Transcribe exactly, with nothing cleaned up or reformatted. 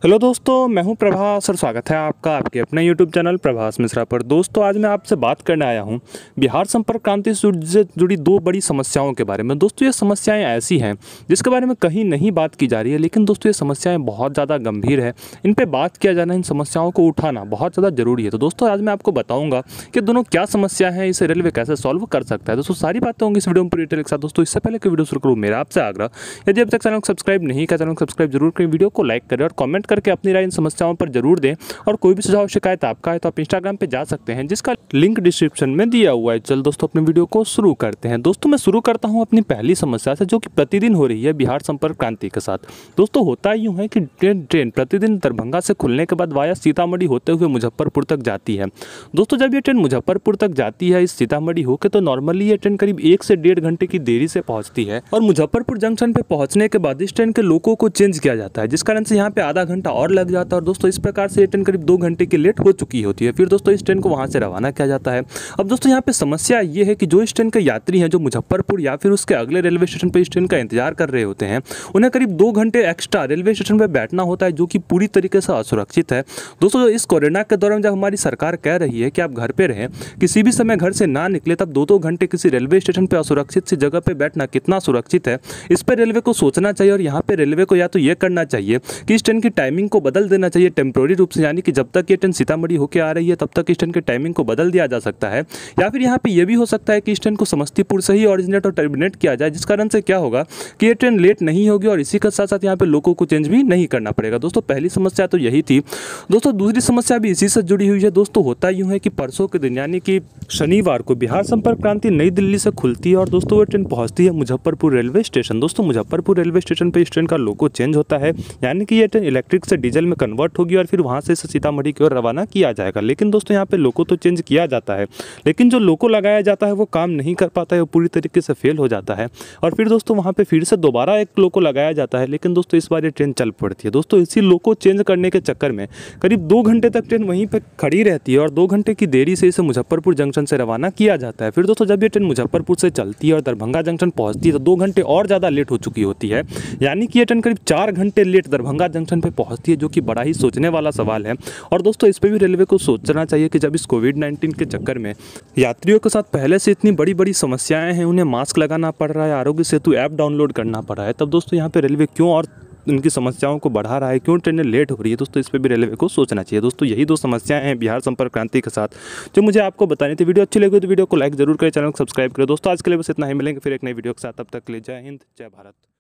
Hello दोस्तों, मैं हूं प्रभास और स्वागत है आपका आपके अपने यूट्यूब चैनल प्रभास मिश्रा पर। दोस्तों आज मैं आपसे बात करने आया हूं बिहार संपर्क क्रांति से जुड़ी दो बड़ी समस्याओं के बारे में। दोस्तों ये समस्याएं ऐसी हैं जिसके बारे में कहीं नहीं बात की जा रही है, लेकिन दोस्तों ये समस्याएं बहुत ज़्यादा गंभीर है। इन पर बात किया जाना, इन समस्याओं को उठाना बहुत ज़्यादा जरूरी है। तो दोस्तों आज मैं आपको बताऊँगा कि दोनों क्या समस्या है, इसे रेलवे कैसे सॉल्व कर सकता है। दोस्तों सारी बातें होंगी इस वीडियो में पूरी डिटेल के साथ। दोस्तों इससे पहले कि वीडियो शुरू करूँ, मेरा आपसे आग्रह, यदि अब तक चैनल को सब्सक्राइब नहीं किया, चैनल को सब्सक्राइब जरूर करें, वीडियो को लाइक करें और कमेंट करके अपनी राय इन समस्याओं पर जरूर दें। और कोई भी सुझाव शिकायत आपका है तो आप इंस्टाग्राम पे जा सकते हैं, जिसका लिंक डिस्क्रिप्शन में दिया हुआ है। चल दोस्तों अपने वीडियो को शुरू करते हैं। दोस्तों मैं शुरू करता हूं अपनी पहली समस्या से, जो कि प्रतिदिन हो रही है बिहार संपर्क क्रांति के साथ। दोस्तों होता यूं है कि ट्रेन ट्रेन प्रतिदिन दरभंगा से खुलने के बाद वाया सीतामढ़ी होते हुए मुजफ्फरपुर तक जाती है। दोस्तों जब ये ट्रेन मुजफ्फरपुर तक जाती है इस सीतामढ़ी होकर, तो नॉर्मली ये ट्रेन करीब एक से डेढ़ घंटे की देरी से पहुंचती है। और मुजफ्फरपुर जंक्शन पे पहुंचने के बाद इस ट्रेन के लोगों को चेंज किया जाता है, जिस कारण से यहाँ पे आधा घंटा और लग जाता है। और दोस्तों इस प्रकार से ये ट्रेन करीब दो घंटे की लेट हो चुकी होती है। फिर दोस्तों इस ट्रेन को वहाँ से रवाना किया जाता है। अब दोस्तों यहाँ पे समस्या ये है कि जो इस ट्रेन के यात्री हैं, जो मुजफ्फरपुर या फिर उसके अगले रेलवे स्टेशन पर इस ट्रेन का इंतजार कर रहे होते हैं, उन्हें करीब दो घंटे एक्स्ट्रा रेलवे स्टेशन पर बैठना होता है, जो कि पूरी तरीके से असुरक्षित है। दोस्तों इस कोरोना के दौरान जब हमारी सरकार कह रही है कि आप घर पे रहें, किसी भी समय घर से ना निकले, तब दो दो घंटे किसी रेलवे स्टेशन पर असुरक्षित सी जगह पर बैठना कितना सुरक्षित है, इस पर रेलवे को सोचना चाहिए। और यहाँ पे रेलवे को या तो ये करना चाहिए कि इस ट्रेन की टाइमिंग को बदल देना चाहिए टेम्प्रोरी रूप से, यानी कि जब तक ये ट्रेन सीतामढ़ी होकर आ रही है तब तक इस ट्रेन के टाइमिंग को बदल दिया जा सकता है। या फिर यहाँ पे ये भी हो सकता है कि इस ट्रेन को समस्तीपुर से ही ऑरिजिनेट और टर्मिनेट किया जाए, जिस कारण से क्या होगा कि ये ट्रेन लेट नहीं होगी और इसी के साथ साथ यहाँ पे लोगों को चेंज भी नहीं करना पड़ेगा। दोस्तों पहली समस्या तो यही थी। दोस्तों दूसरी समस्या भी इसी से जुड़ी हुई है। दोस्तों होता यूँ है कि परसों के दिन यानी कि शनिवार को बिहार संपर्क क्रांति नई दिल्ली से खुलती है और दोस्तों वो ट्रेन पहुँचती है मुजफ्फरपुर रेलवे स्टेशन। दोस्तों मुजफ्फरपुर रेलवे स्टेशन पर इस ट्रेन का लोगो चेंज होता है, यानी कि ये ट्रेन इलेक्ट्रिक से डीजल में कन्वर्ट होगी और फिर वहाँ से सीतामढ़ी की ओर रवाना किया जाएगा। लेकिन दोस्तों यहाँ पे लोको तो चेंज किया जाता है, लेकिन जो लोको लगाया जाता है वो काम नहीं कर पाता है, वो पूरी तरीके से फेल हो जाता है। और फिर दोस्तों वहाँ पे फिर से दोबारा एक लोको लगाया जाता है, लेकिन दोस्तों इस बार ये ट्रेन चल पड़ती है। दोस्तों इसी लोको चेंज करने के चक्कर में करीब दो घंटे तक ट्रेन वहीं पर खड़ी रहती है और दो घंटे की देरी से इसे मुजफ्फरपुर जंक्शन से रवाना किया जाता है। फिर दोस्तों जब ये ट्रेन मुजफ्फरपुर से चलती है और दरभंगा जंक्शन पहुँचती है तो दो घंटे और ज़्यादा लेट हो चुकी होती है, यानी कि ये ट्रेन करीब चार घंटे लेट दरभंगा जंक्शन पर पहुँचती है, जो कि बड़ा ही सोचने वाला सवाल है। और दोस्तों इस पर भी रेलवे को सोचना चाहिए कि जब इस कोविड नाइन्टीन के चक्कर में यात्रियों के साथ पहले से इतनी बड़ी बड़ी समस्याएं हैं, उन्हें मास्क लगाना पड़ रहा है, आरोग्य सेतु ऐप डाउनलोड करना पड़ रहा है, तब दोस्तों यहाँ पे रेलवे क्यों और उनकी समस्याओं को बढ़ा रहा है, क्यों ट्रेनें लेट हो रही है। दोस्तों इस पर भी रेलवे को सोचना चाहिए। दोस्तों यही दो समस्याएं हैं बिहार संपर्क क्रांति के साथ जो मुझे आपको बतानी थी। वीडियो अच्छी लगी तो वीडियो को लाइक जरूर करें, चैनल को सब्सक्राइब करें। दोस्तों आज के लिए बस इतना ही, मिलेंगे फिर एक नई वीडियो के साथ। तब तक के लिए जय हिंद, जय भारत।